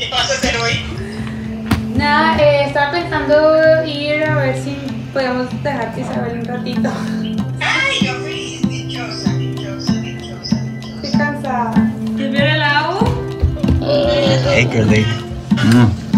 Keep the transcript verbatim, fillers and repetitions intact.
vas a hacer hoy? Nada, eh, estaba pensando ir a ver si podemos dejarte Isabel un ratito. Ay, yo feliz, dichosa, dichosa, dichosa, dichosa. Estoy cansada. ¿Te viene el agua? Hey, girly. Mm.